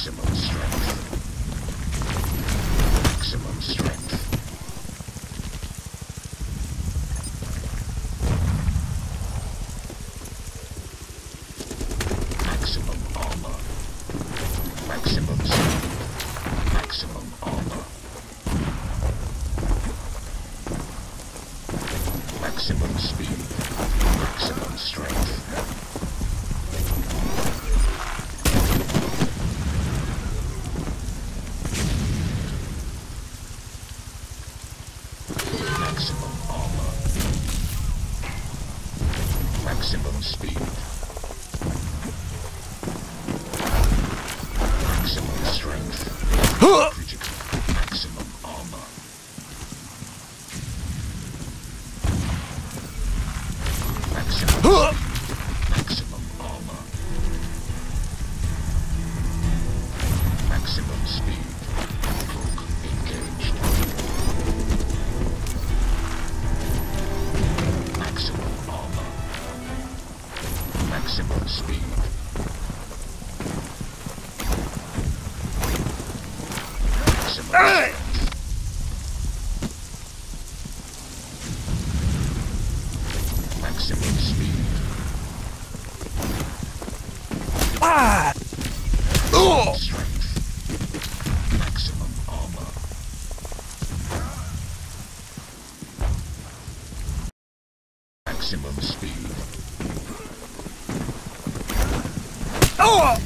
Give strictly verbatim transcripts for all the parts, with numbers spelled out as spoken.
Maximum strength. Maximum strength. Maximum armor. Maximum speed. Maximum armor. Maximum speed. Maximum strength. Maximum armor. Maximum speed. Maximum strength. Critical. Maximum armor. Maximum speed. Maximum armor. Maximum speed. Cloak engaged. Maximum armor. Maximum speed. Maximum strength. Maximum speed. Ah! Oh! Strength. Maximum armor. Maximum speed. Oh!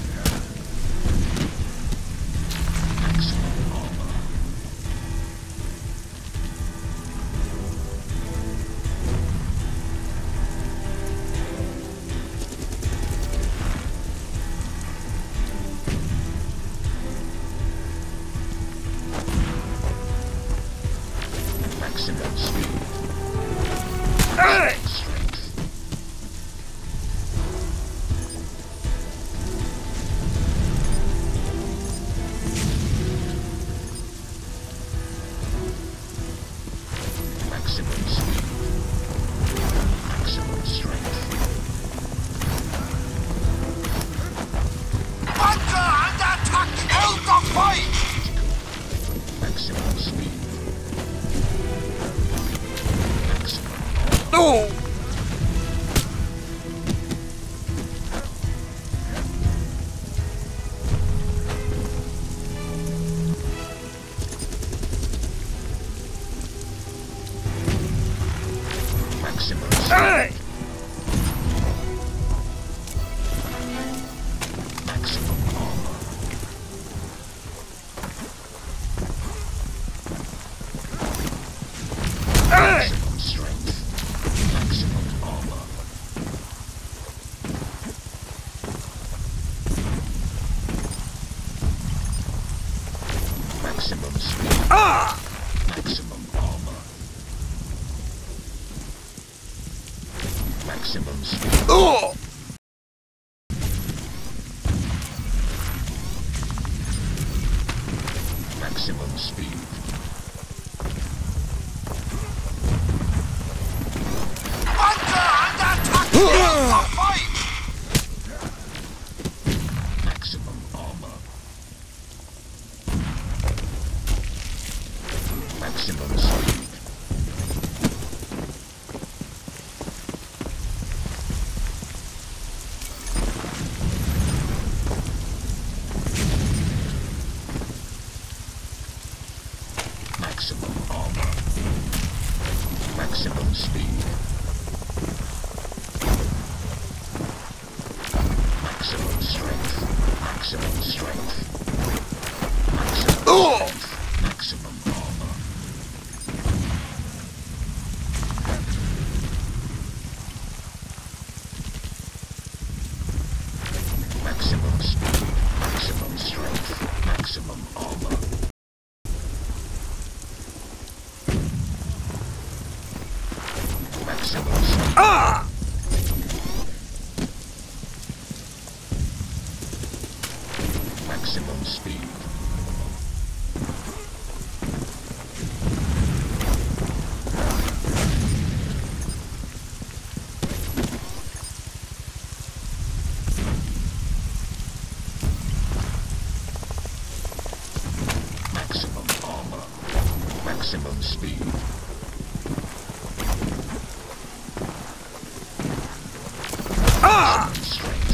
Maximum armor. Maximum speed. Hey! Strength. Maximum speed. Maximum strength. Under attack! Hold the fight! Maximum speed. Maximum No! Maximum Hey! Maximum armor. Hey! Maximum strength. Maximum armor. Maximum speed. Ah! Maximum armor. Maximum speed. Oh! Maximum speed. Under attack! Hold the fight! Maximum armor. Maximum speed. Maximum armor. Maximum speed. Maximum strength. Maximum strength. Maximum Oh! strength. Maximum armor. Maximum speed. Maximum strength. Maximum armor. Maximum speed. Ah! Maximum speed. Maximum speed. Ah! Maximum strength.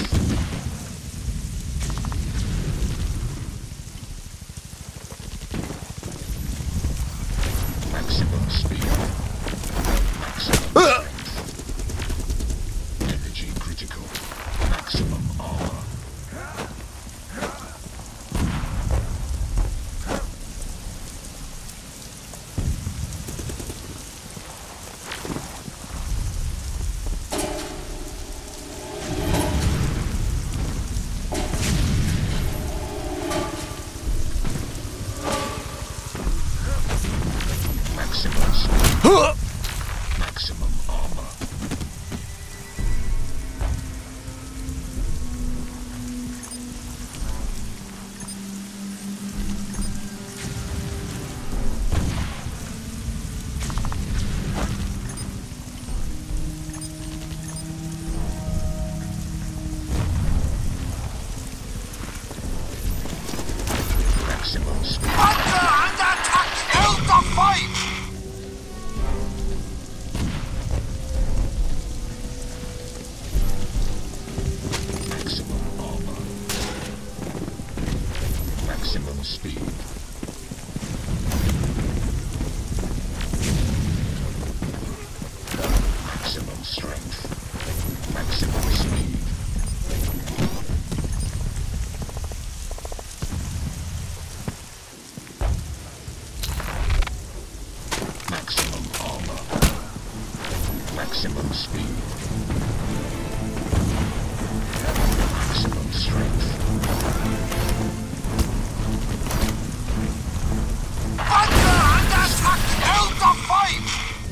Maximum speed. Maximum Uh! strength. Energy critical. Maximum armor. Maximum speed. Huh! Maximum armor. Maximum speed. Under, under attack! Held the fight! Maximum armor. Maximum speed. Maximum strength. Maximum speed. Maximum armor. Maximum speed. Maximum strength. Under, under attack! Held the fight!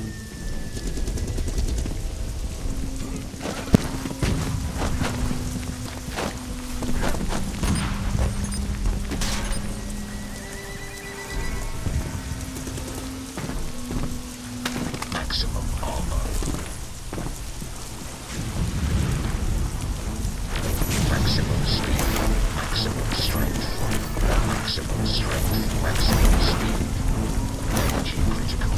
Maximum armor. Maximum speed. Maximum strength. Maximum strength. Maximum speed. Energy critical.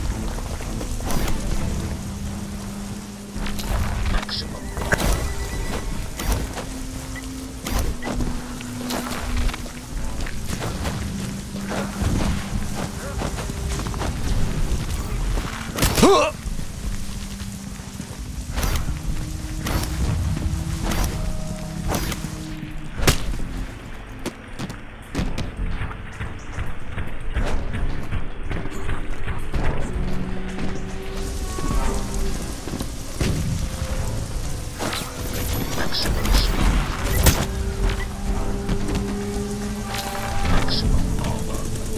Maximum armor. Huh! Maximum speed. Maximum armor.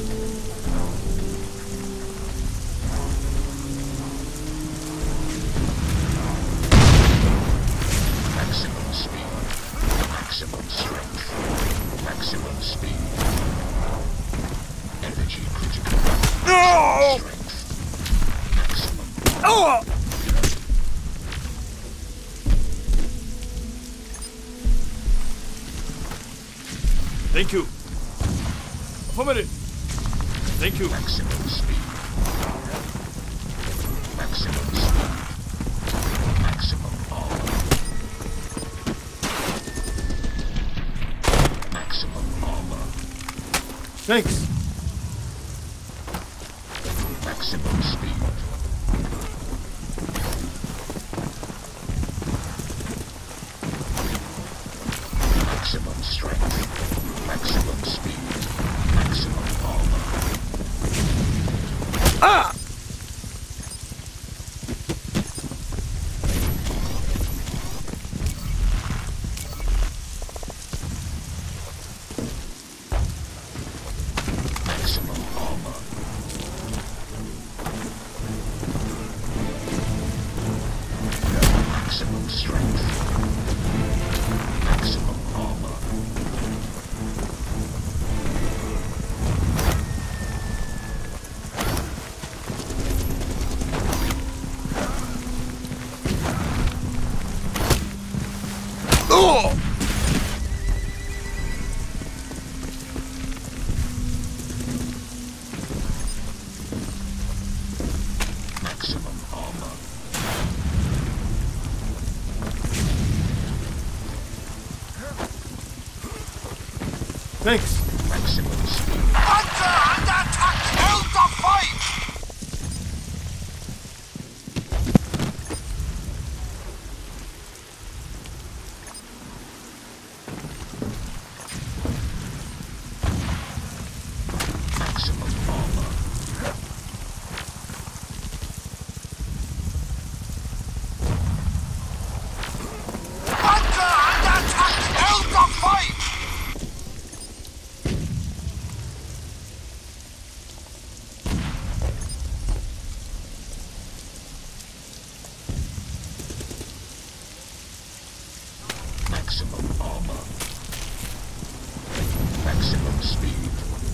Maximum speed. Maximum strength. Maximum speed. Energy critical. No! Strength. Maximum. Oh! Thank you. Affirmative. Thank you. Maximum speed. Maximum speed. Maximum armor. Maximum armor. Thanks. Maximum speed. Maximum strength. Maximum speed. Maximum armor. Ah! Maximum armor. Maximum strength. Maximum armor. Thanks. Maximum speed. Under attack! Hold the fight! Maximum armor. Under attack! Hold the fight! Maximum armor. Maximum speed.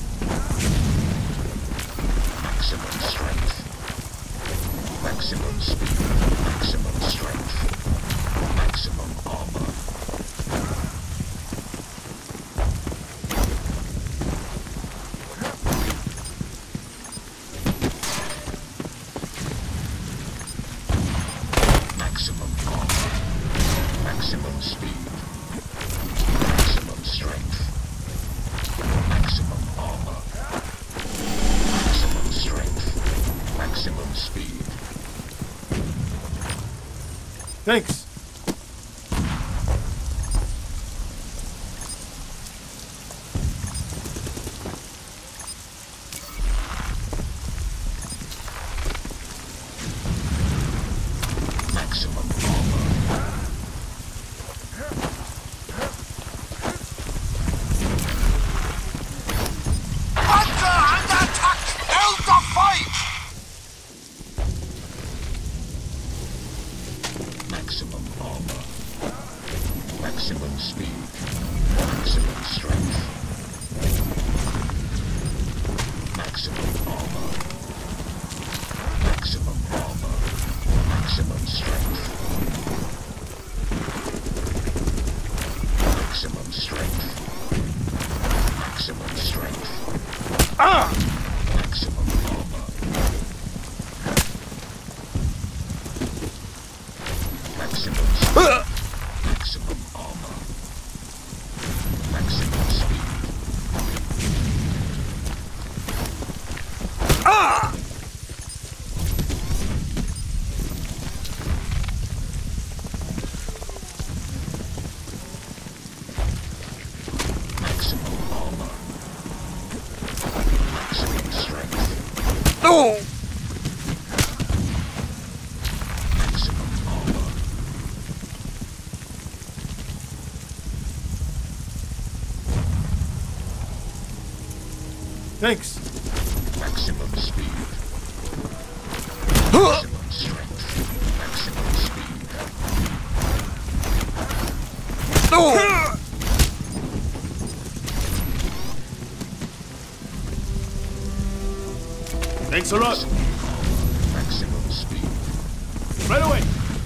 Maximum strength. Maximum speed. Maximum strength. Maximum armor. Maximum armor. Maximum speed. Maximum strength. Maximum armor. Maximum strength. Maximum speed. Thanks. Maximum armor. Under attack! Hold the fight! Maximum armor. Maximum speed. Maximum strength. Maximum armor. Maximum armor. Maximum strength. Maximum strength. Maximum strength. Ah! Maximum armor. Maximum speed. Uh! Maximum armor. Maximum speed. Ah! Maximum armor. Maximum strength. No! Maximum armor. Thanks. Maximum speed. Huh! Maximum strength. Maximum speed. No! Thanks a lot. Maximum speed. Right away.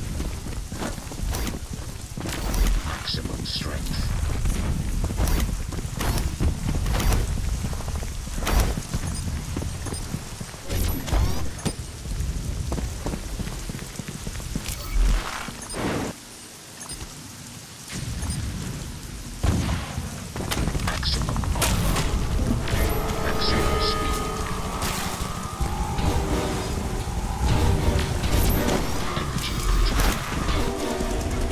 Maximum strength. Maximum armor. Maximum speed. Energy critical.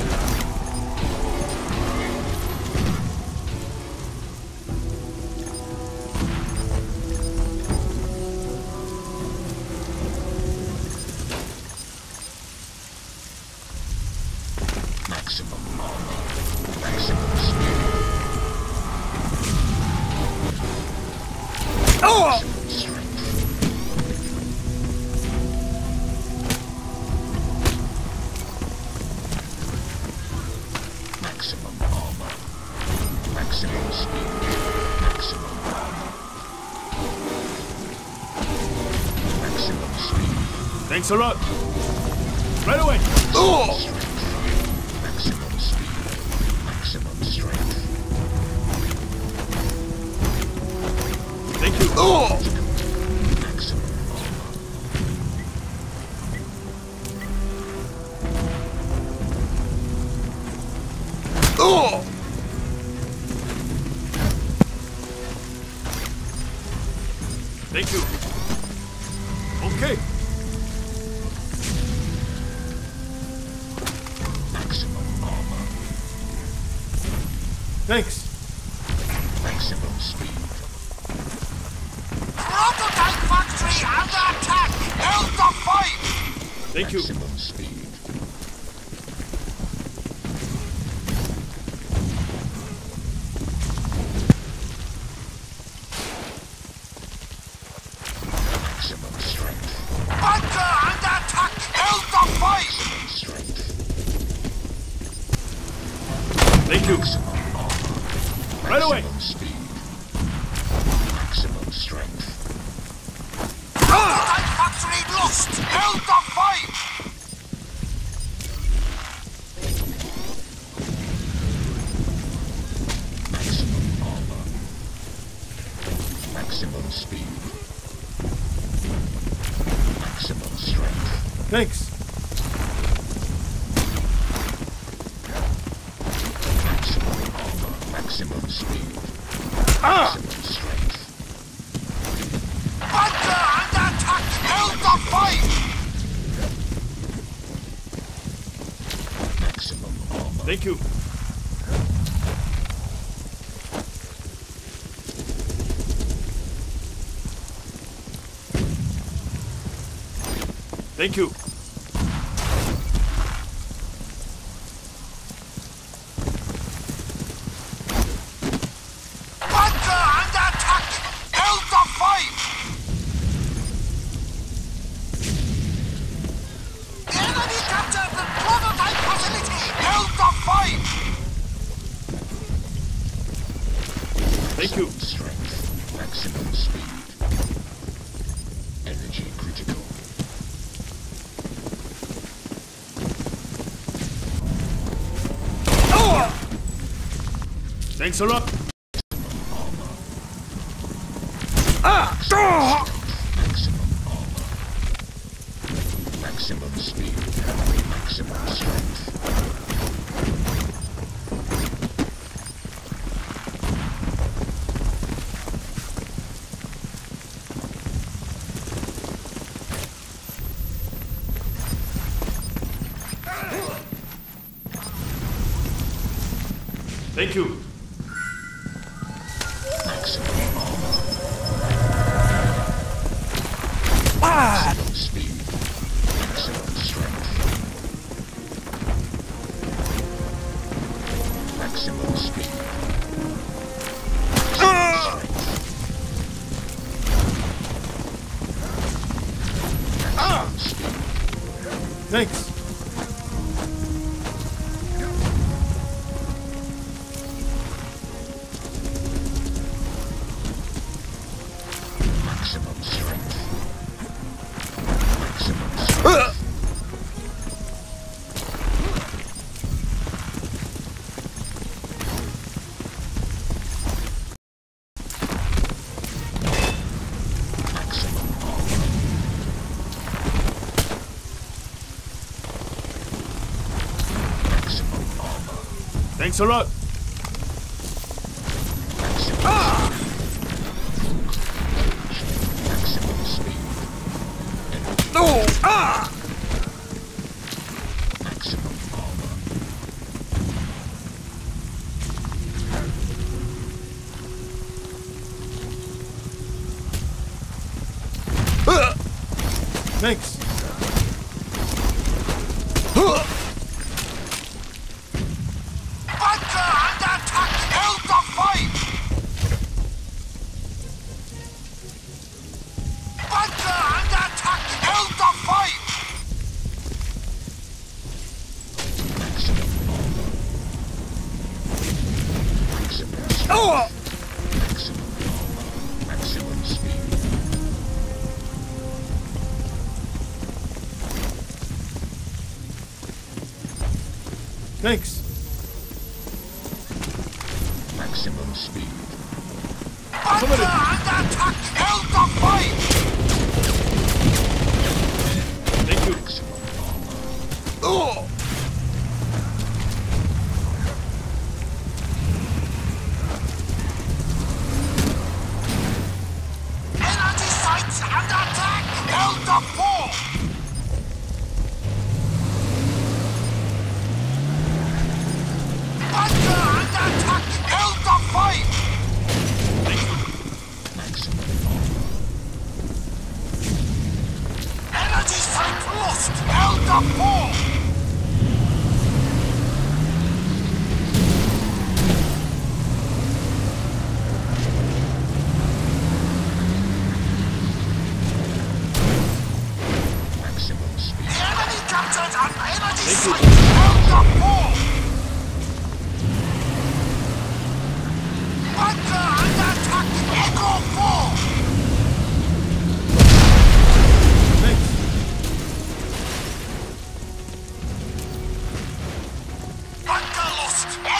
Maximum armor. Maximum speed. Oh! Maximum strength. Maximum armor. Maximum speed. Maximum armor. Maximum speed. Thanks a lot. Right away. Oh! Strength. Maximum speed. Maximum strength. Thank you. Oh! Maximum armor. Oh! Thank you. Okay. Maximum armor. Thanks. Maximum speed. Prototype factory under attack! Help the fight! Thank you. Maximum speed. Maximum strength. Bunker under attack! Help the fight! Maximum strength. Thank you. Maximum armor. Right away. Maximum speed. Maximum strength. Prototype factory lost! Help the fight! Maximum armor. Maximum speed. Maximum strength. Thanks. Maximum armor. Maximum speed. Ah! Maximum strength. Bunker under attack! Help the fight! Maximum armor. Thank you. Thank you. Bunker under attack! Help the fight! The enemy captured the prototype facility! Help the fight! Thank you. Strength. Maximum speed. Energy critical. Thanks a lot. Armor. Ah! Ah! Maximum armor. Maximum speed. Maximum strength. Thank you. Maximum armor. Ah! Maximum speed. Maximum strength. Maximum speed. Ah! Ah! Maximum speed. Thanks. Maximum strength. Maximum strength. Ah! Maximum armor. Maximum armor. Thanks a lot. Maximum Ah! maximum speed. Energy. No! Ah! Maximum armor. Ah! Thanks. Ah! Bunker under attack! Help the fight! Bunker under attack! Help the fight! Maximum armor. Maximum strength. Oh! Maximum armor. Maximum speed. Thanks. Maximum speed. Bunker under attack! Help the fight! Thank you. Maximum armor. Oh! Energy finished!